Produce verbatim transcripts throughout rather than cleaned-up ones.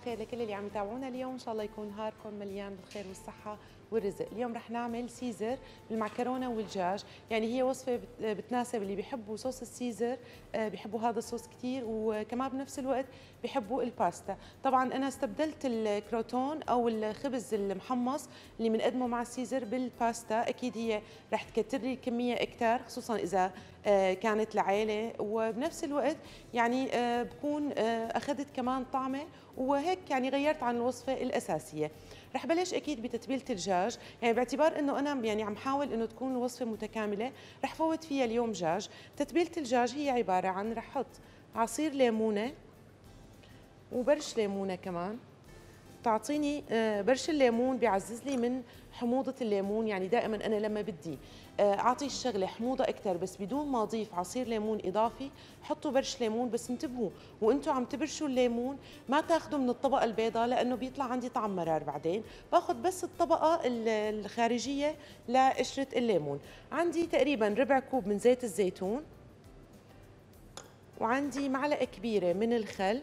الخير لكل اللي عم يتابعونا اليوم. ان شاء الله يكون نهاركم مليان بالخير والصحه والرزق. اليوم رح نعمل سيزر بالمعكرونه والدجاج، يعني هي وصفه بتناسب اللي بيحبوا صوص السيزر، بيحبوا هذا الصوص كثير، وكمان بنفس الوقت بيحبوا الباستا. طبعا انا استبدلت الكروتون او الخبز المحمص اللي بنقدمه مع السيزر بالباستا. اكيد هي رح تكتر لي الكميه اكثر، خصوصا اذا كانت لعائله، وبنفس الوقت يعني بكون اخذت كمان طعمه، وهيك يعني غيرت عن الوصفه الاساسيه. رح بلش اكيد بتتبيله الدجاج، يعني باعتبار انه انا يعني عم حاول انه تكون الوصفه متكامله، رح فوت فيها اليوم دجاج. تتبيله الدجاج هي عباره عن رح احط عصير ليمونه وبرش ليمونه كمان، تعطيني برش الليمون بيعزز لي من حموضة الليمون. يعني دائما أنا لما بدي أعطي الشغلة حموضة أكثر بس بدون ما أضيف عصير ليمون إضافي، حطوا برش ليمون. بس انتبهوا وأنتم عم تبرشوا الليمون ما تاخذوا من الطبقة البيضاء، لأنه بيطلع عندي طعم مرار بعدين. باخذ بس الطبقة الخارجية لقشرة الليمون. عندي تقريبا ربع كوب من زيت الزيتون، وعندي معلقة كبيرة من الخل.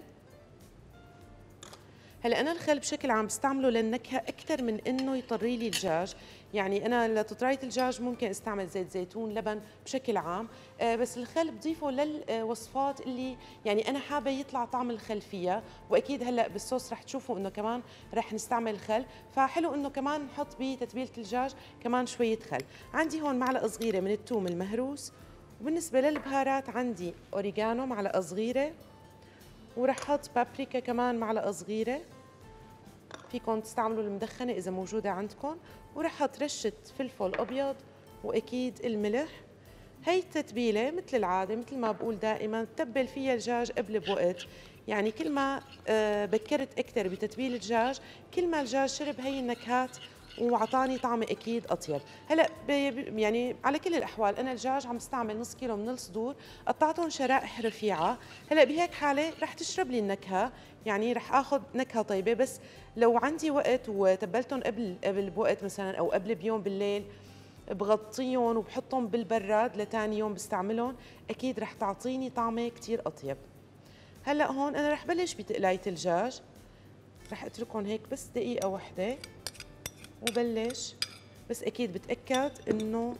هلا انا الخل بشكل عام بستعمله للنكهه اكثر من انه يطري لي الدجاج. يعني انا لتطرية الدجاج ممكن استعمل زيت زيتون، لبن بشكل عام، آه بس الخل بضيفه للوصفات اللي يعني انا حابه يطلع طعم الخل فيها. واكيد هلا بالصوص رح تشوفوا انه كمان رح نستعمل الخل، فحلو انه كمان نحط بتتبيله الدجاج كمان شويه خل. عندي هون معلقه صغيره من الثوم المهروس، وبالنسبه للبهارات عندي اوريجانو معلقه صغيره، ورح احط بابريكا كمان معلقه صغيره، فيكم تستعملوا المدخنه اذا موجوده عندكم، ورح احط رشه فلفل ابيض، واكيد الملح. هي التتبيله مثل العاده مثل ما بقول دائما بتبل فيها الدجاج قبل بوقت. يعني كل ما بكرت اكثر بتتبيل الدجاج، كل ما الدجاج شرب هي النكهات وعطاني طعم اكيد اطيب. هلا يعني على كل الاحوال انا الدجاج عم استعمل نص كيلو من الصدور، قطعتهم شرائح رفيعه. هلا بهيك حاله رح تشرب لي النكهه، يعني رح اخذ نكهه طيبه. بس لو عندي وقت وتبلتهم قبل قبل بوقت مثلا او قبل بيوم بالليل، بغطيهم وبحطهم بالبراد لتاني يوم بستعملهم، اكيد رح تعطيني طعمه كثير اطيب. هلا هون انا رح بلش بتقلايه الدجاج، رح اتركهم هيك بس دقيقه واحده وبلش. بس اكيد بتاكد انه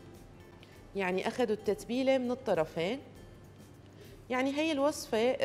يعني اخذوا التتبيله من الطرفين. يعني هي الوصفه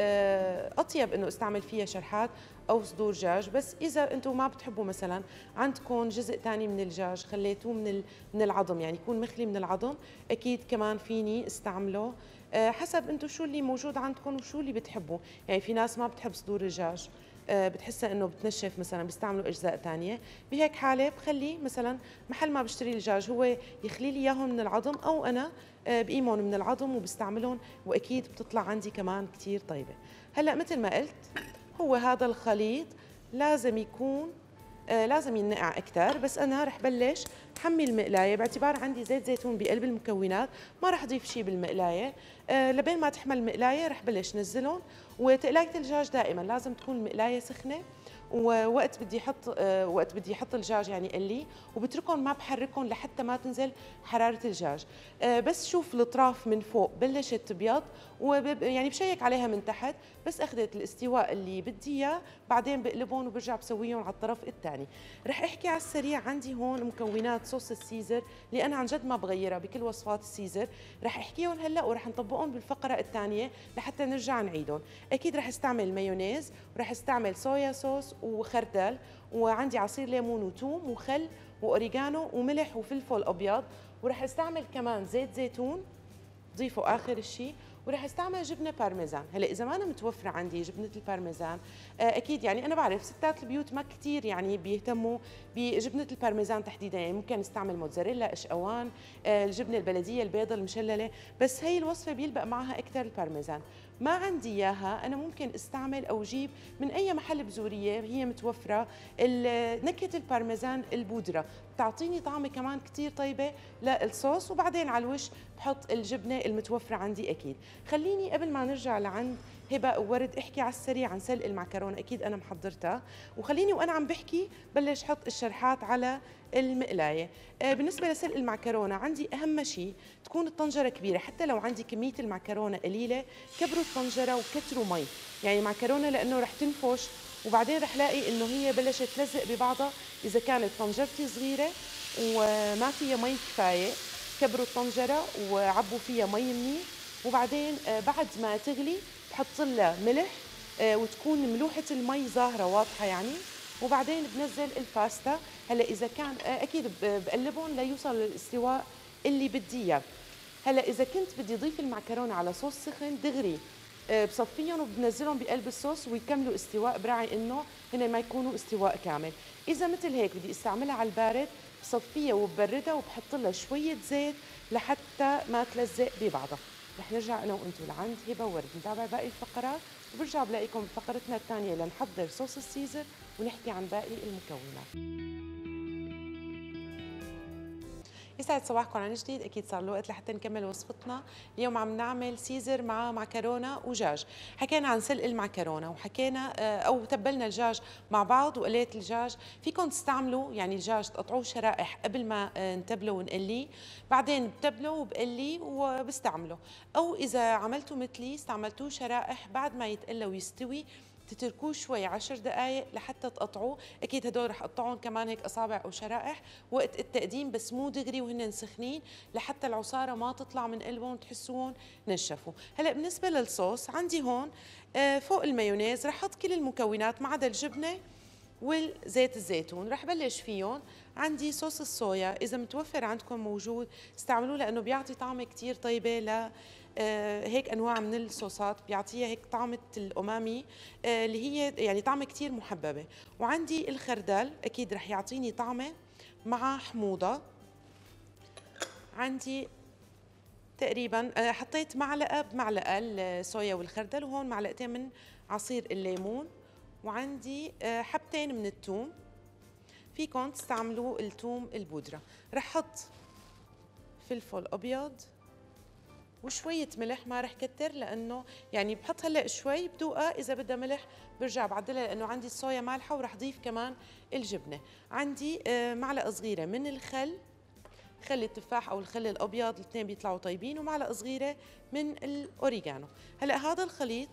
اطيب انه استعمل فيها شرحات او صدور دجاج. بس اذا انتم ما بتحبوا مثلا عندكم جزء ثاني من الدجاج خليتوه من من العظم، يعني يكون مخلي من العظم، اكيد كمان فيني استعمله حسب انتم شو اللي موجود عندكم وشو اللي بتحبوا. يعني في ناس ما بتحب صدور الدجاج، بتحسها انه بتنشف مثلا، بيستعملوا اجزاء ثانيه. بهيك حاله بخلي مثلا محل ما بشتري الدجاج هو يخلي لي اياهم من العظم، او انا بقيمهم من العظم وبستعملهم، واكيد بتطلع عندي كمان كثير طيبه. هلا مثل ما قلت هو هذا الخليط لازم يكون آه لازم ينقع اكثر. بس انا رح بلش حمي المقلايه، باعتبار عندي زيت زيتون بقلب المكونات ما رح اضيف شيء بالمقلايه. آه لبين ما تحمل المقلايه رح بلش نزلهم. وتقلايه الدجاج دائما لازم تكون المقلايه سخنه، ووقت بدي احط آه وقت بدي احط الدجاج يعني قلي، وبتركهم ما بحركهم لحتى ما تنزل حراره الدجاج. آه بس شوف الاطراف من فوق بلشت تبيض، ويعني بشيك عليها من تحت، بس اخذت الاستواء اللي بدي اياه بعدين بقلبهم وبرجع بسويهم على الطرف الثاني. رح احكي على السريع، عندي هون مكونات صوص السيزر اللي انا عن جد ما بغيرها بكل وصفات السيزر، رح احكيهم هلا ورح نطبقهم بالفقره الثانيه لحتى نرجع نعيدهم. اكيد رح استعمل مايونيز، ورح استعمل صويا صوص وخردل، وعندي عصير ليمون وثوم وخل واوريجانو وملح وفلفل ابيض، ورح استعمل كمان زيت زيتون ضيفه اخر شيء، ورح استعمل جبنه بارميزان. هلا اذا ما انا متوفره عندي جبنه البارميزان، اكيد يعني انا بعرف ستات البيوت ما كثير يعني بيهتموا بجبنه البارميزان تحديدا، يعني ممكن نستعمل موتزاريلا، اشقوان، الجبنه البلديه البيضاء المشلله، بس هي الوصفه بيلبق معها اكثر البارميزان. ما عندي اياها انا ممكن استعمل او جيب من اي محل بزوريه هي متوفره نكهه البارميزان البودره، بتعطيني طعمه كمان كثير طيبه للصوص. وبعدين على الوش بحط الجبنه المتوفره عندي اكيد. خليني قبل ما نرجع لعند هبه وورد احكي على السريع عن سلق المعكرونه، اكيد انا محضرتها، وخليني وانا عم بحكي بلش حط الشرحات على المقلايه. آه بالنسبه لسلق المعكرونه عندي اهم شيء تكون الطنجره كبيره، حتى لو عندي كميه المعكرونه قليله كبروا الطنجره وكتروا مي، يعني المعكرونه لانه رح تنفش وبعدين رح لاقي انه هي بلشت تلزق ببعضها. اذا كانت طنجرتي صغيره وما فيها مي كفايه، كبروا الطنجره وعبوا فيها مي منيح، وبعدين آه، بعد ما تغلي بحط لها ملح آه، وتكون ملوحه المي ظاهره واضحه يعني. وبعدين بنزل الباستا. هلا اذا كان آه، اكيد ب- بقلبهم ليوصل للاستواء اللي بدي اياه. هلا اذا كنت بدي اضيف المعكرونه على صوص سخن دغري آه، بصفيهم وبنزلهم بقلب الصوص ويكملوا استواء، براعي انه هن ما يكونوا استواء كامل. اذا مثل هيك بدي استعملها على البارد، بصفيها وببردها وبحط لها شويه زيت لحتى ما تلزق ببعضها. رح نرجع انا وانتم لعند هبه وورد نتابع باقي الفقرات، وبرجع بلاقيكم بفقرتنا الثانيه لنحضر صوص السيزر ونحكي عن باقي المكونات. يسعد صباحكم عن جديد. اكيد صار الوقت لحتى نكمل وصفتنا. اليوم عم نعمل سيزر مع معكرونه ودجاج. حكينا عن سلق المعكرونه وحكينا آه، او تبلنا الدجاج مع بعض وقليت الدجاج. فيكم تستعملوا يعني الدجاج تقطعوه شرائح قبل ما آه، نتبله ونقليه، بعدين بتبله وبقليه وبستعمله، او اذا عملتوا مثلي استعملتوه شرائح بعد ما يتقلى ويستوي تتركوه شوي عشر دقائق لحتى تقطعوه. اكيد هدول رح اقطعهم كمان هيك اصابع او شرائح وقت التقديم، بس مو دغري وهن سخنين لحتى العصاره ما تطلع من قلبهم تحسوهم نشفوا. هلا بالنسبه للصوص عندي هون آه، فوق المايونيز رح احط كل المكونات ما عدا الجبنه والزيت الزيتون. رح بلش فيهم. عندي صوص الصويا، اذا متوفر عندكم موجود استعملوه لانه بيعطي طعمه كثير طيبه ل آه، هيك انواع من الصوصات، بيعطيها هيك طعمه الامامي آه، اللي هي يعني طعمه كثير محببه. وعندي الخردل اكيد رح يعطيني طعمه مع حموضه. عندي تقريبا آه، حطيت معلقه بمعلقه الصويا والخردل، وهون معلقتين من عصير الليمون. وعندي آه، حبتين من الثوم، فيكم تستعملوا الثوم البودرة. رح احط فلفل ابيض وشوية ملح، ما رح كتر لانه يعني بحط هلا شوي بدوقها، اذا بدها ملح برجع بعدلها لانه عندي الصويا مالحة. ورح اضيف كمان الجبنة. عندي آه، معلقة صغيرة من الخل، خل التفاح او الخل الابيض الاثنين بيطلعوا طيبين، ومعلقة صغيرة من الاوريجانو. هلا هذا الخليط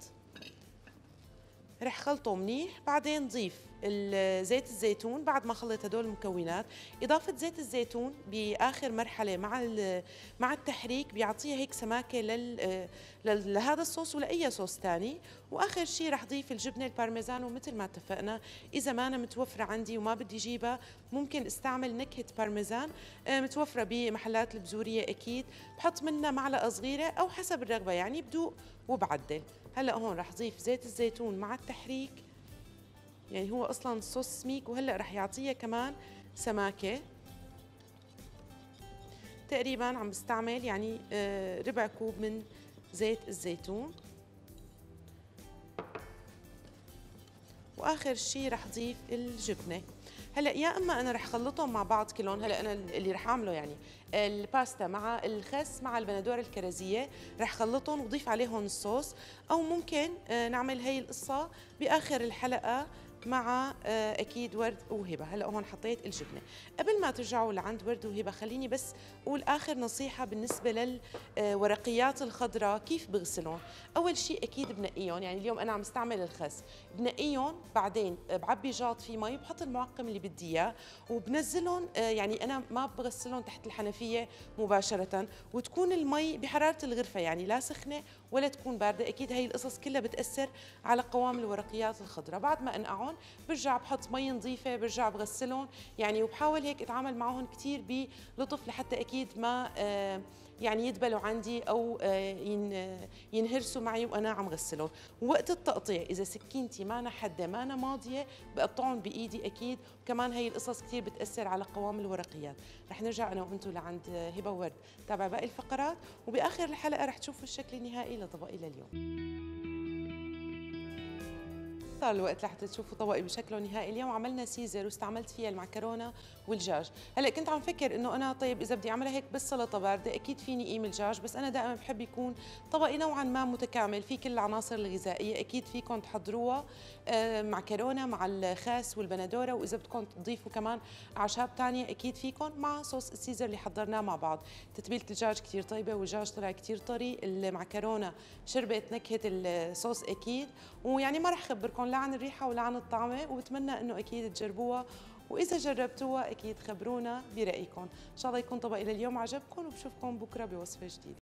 رح خلطه منيح، بعدين ضيف زيت الزيتون بعد ما خلط هدول المكونات. إضافة زيت الزيتون بآخر مرحلة مع مع التحريك بيعطيها هيك سماكة لل لهذا الصوص ولأي صوص تاني. وآخر شيء رح ضيف الجبنة البارميزان، ومثل ما اتفقنا إذا ما أنا متوفرة عندي وما بدي جيبها ممكن استعمل نكهة بارميزان متوفرة بمحلات البزورية أكيد، بحط منها معلقة صغيرة أو حسب الرغبة يعني بدوق وبعدل. هلا هون رح ضيف زيت الزيتون مع التحريك، يعني هو اصلا صوص سميك وهلا رح يعطيها كمان سماكه. تقريبا عم بستعمل يعني آه، ربع كوب من زيت الزيتون. واخر شيء رح ضيف الجبنه. هلا يا اما انا رح خلطهم مع بعض كلهم. هلا انا اللي رح اعمله يعني الباستا مع الخس مع البندوره الكرزيه رح خلطهم وضيف عليهم الصوص، او ممكن آه، نعمل هي القصه باخر الحلقه مع آه، اكيد ورد وهبه. هلا هون حطيت الجبنه. قبل ما ترجعوا لعند ورد وهبه خليني بس اقول اخر نصيحه بالنسبه للورقيات الخضراء كيف بغسلهم. اول شيء اكيد بنقيهم، يعني اليوم انا عم استعمل الخس، بنقيهم بعدين بعبي جاط فيه مي وبحط المعقم اللي بدي اياه وبنزلهم. آه، يعني انا ما بغسلهم تحت الحنفيه مباشره، وتكون المي بحراره الغرفه يعني لا سخنه ولا تكون بارده. اكيد هي القصص كلها بتاثر على قوام الورقيات الخضراء. بعد ما انقعهم برجع بحط مي نظيفه، برجع بغسلهم يعني، وبحاول هيك اتعامل معهم كثير بلطف لحتى اكيد ما آه يعني يدبلوا عندي او آه ينهرسوا معي وانا عم غسلهم. ووقت التقطيع اذا سكينتي ما أنا حاده ما أنا ماضيه بقطعهم بايدي اكيد، وكمان هي القصص كثير بتاثر على قوام الورقيات. رح نرجع انا وانتم لعند هبه وورد تابع باقي الفقرات، وباخر الحلقه رح تشوفوا الشكل النهائي لطبقي لليوم. صار الوقت لحتى تشوفوا طبقي بشكله النهائي. اليوم عملنا سيزر واستعملت فيها المعكرونه والدجاج. هلا كنت عم فكر انه انا طيب اذا بدي اعملها هيك بالسلطه بارده اكيد فيني قيم الدجاج، بس انا دائما بحب يكون طبقي نوعا ما متكامل في كل العناصر الغذائيه. اكيد فيكم تحضروها آه معكرونه مع الخاس والبندوره، واذا بدكم تضيفوا كمان اعشاب ثانيه اكيد فيكم مع صوص السيزر اللي حضرناه مع بعض. تتبيله الدجاج كثير طيبه والدجاج طلع كثير طري، المعكرونه شربت نكهه الصوص اكيد. ويعني ما رح خبركم لا عن الريحة ولا عن الطعمة، وبتمنى إنه أكيد تجربوها، وإذا جربتوها أكيد خبرونا برأيكم. إن شاء الله يكون طبقي لليوم عجبكم، وبشوفكم بكرة بوصفة جديدة.